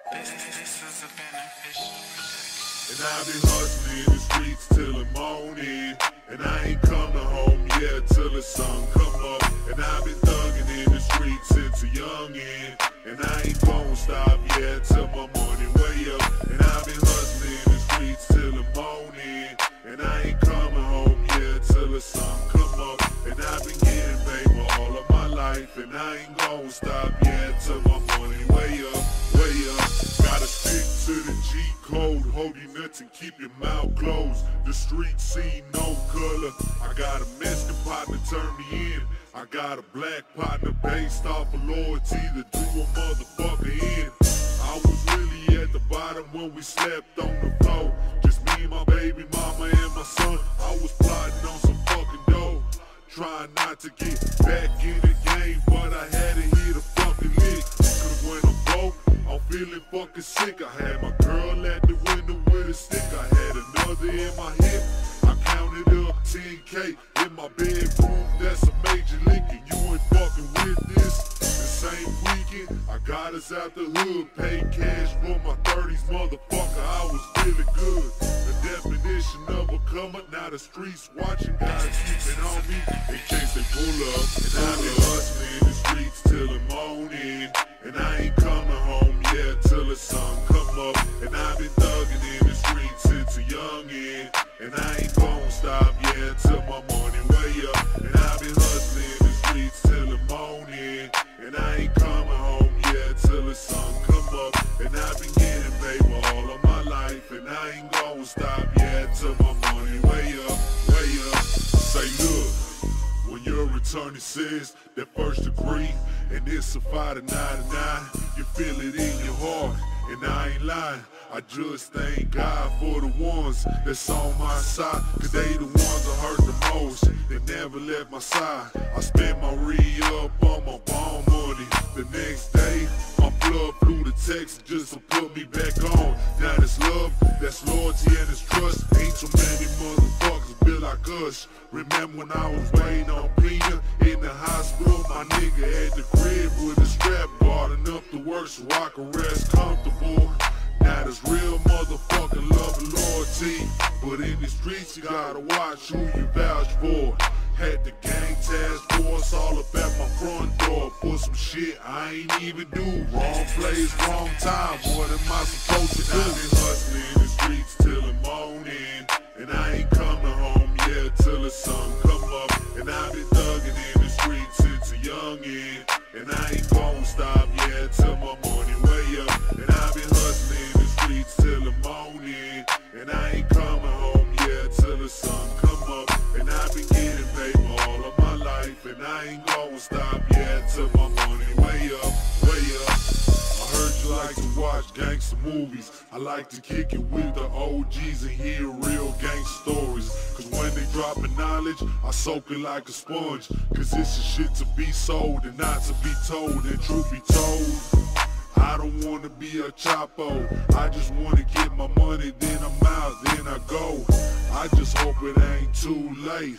This is a beneficial project. And I've been hustling in the streets till the morning, and I ain't coming home yet till the sun come up. And I've been thugging in the streets since a youngin', and I ain't gon' stop yet till my morning way up. And I've been hustling in the streets till the morning, and I ain't coming home yet till the sun come up. And I've been getting paper all of my life, and I ain't gon' stop yet till my morning way up, way up. Gotta stick to the G code, hold your nuts and keep your mouth closed. The streets see no color. I got a Meskin partner turn me in. I got a black partner based off of loyalty to do a motherfucker in. I was really at the bottom when we slept on the floor. Just me, my baby mama, and my son. I was plotting on some fucking dough, trying not to get back in the game, but I had to hit a fucking lick. Cause when I'm broke, I'm feeling fucking sick. I had my girl at the window with a stick. I had another in my hip. I counted up 10K in my bedroom. That's a major lick, and you ain't fucking with this. The same weekend, I got us out the hood. Paid cash for my 30s, motherfucker. I was feeling good. The definition of a comer. Now the streets watching, gotta keep it on me in case they pull up. And I've been hustling in the streets till the morning, and I ain't coming home yet till the sun come up. And I've been thugging in the streets since a youngin', and I ain't gon' stop yet till my morning way up. And I've been hustling in the streets till the morning, and I ain't coming home yet till the sun come up. And I've been getting paper all of my life, and I ain't gon' stop yet till my morning way up, way up. Say look, when your attorney says that first degree and it's a 5 to 99, you feel it in your heart, and I ain't lying. I just thank God for the ones that's on my side, cause they the ones that hurt the most. They never left my side. I spent my re-up on my bond money. The next day, my blood flew to Texas just to put me back on. Now that's love, that's loyalty, and it's trust. Ain't too many motherfuckers built like us. Remember when I was waiting on Peter in the hospital? My nigga at the crib with a strap guarding up the work so I could rest comfortable. Now there's real motherfucking love and loyalty, but in the streets you gotta watch who you vouch for. Had the gang task force all up at my front door for some shit I ain't even do. Wrong place, wrong time, what am I supposed to do? I've been hustling in the streets till the morning, and I ain't coming home yet till the sun come up. And I've been thugging in the streets since a youngin', and I ain't gon' stop yet till my morning way up. And I've been hustling in the streets till the morning, and I ain't coming home yet till the sun come up. And I've been getting paper all of my life, and I ain't gon' stop yet till my morning way up, way up. I heard you like to watch gangster movies. I like to kick it with the OGs and hear real gangsta stories. Cause when they droppin' knowledge, I soak it like a sponge. Cause this is shit to be sold and not to be told. And truth be told, I don't wanna be a chapo. I just wanna get my money, then I'm out, then I go. I just hope it ain't too late.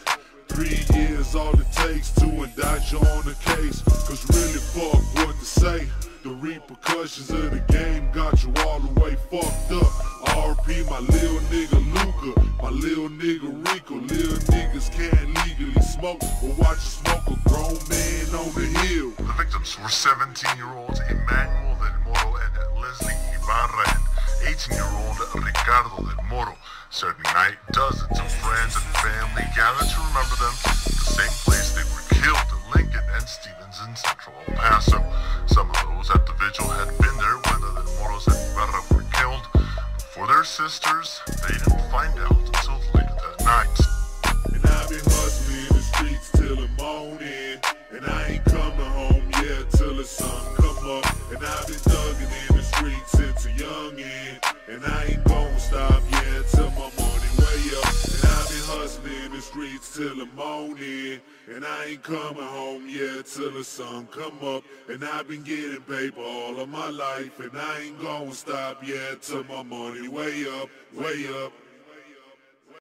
3 years all it takes to indict you on the case. Cause really fuck what to say. The repercussions of the game got you all the way fucked up. RP my lil nigga Luca, my lil nigga Rico. Lil niggas can't legally smoke, but watch you smoke a grown man on the hill. The victims were 17-year-olds Emmanuel del Moro and Leslie Ibarra, and 18-year-old Ricardo del Moro. Saturday night, dozens of friends and family gathered to remember them at the same place they were killed, Lincoln and Stevens in central El Paso. Some of those at the vigil had been there when the Del Moros and Ibarra were killed. But for their sisters, they didn't find out until later that night. And I've been hustling in the streets till the morning, and I ain't coming home yet till the sun come up. And I've been thugging in the streets since a youngin', and I ain't gon' stop yet till my morning way up. And I've been hustling in the streets till the morning, and I ain't coming home yet till the sun come up. And I've been getting paper all of my life, and I ain't gon' stop yet till my morning way up, way up.